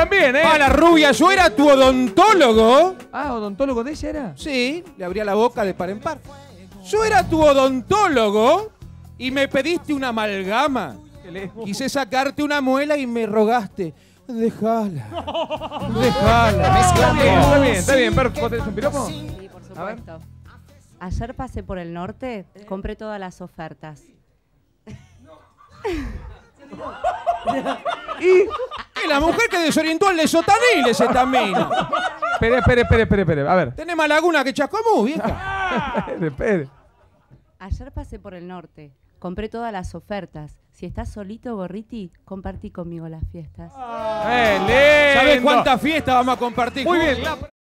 también, ¿eh? Ah, la rubia, yo era tu odontólogo. Ah, ¿odontólogo de ella era? Sí, le abría la boca de par en par. Yo era tu odontólogo y me pediste una amalgama. Quise sacarte una muela y me rogaste. Déjala. Déjala. Está bien. Perro, ¿vos tenés un piropo? Sí, por supuesto. Ayer pasé por el norte, compré todas las ofertas. Y la mujer que desorientó al de Sotanil ese también. Espere. A ver. Tenés más laguna que Chascomú, vieja. Espere. Ayer pasé por el norte, compré todas las ofertas. Si estás solito, Gorriti, compartí conmigo las fiestas. ¡Lindo! ¿Sabés cuántas fiestas vamos a compartir? Muy bien.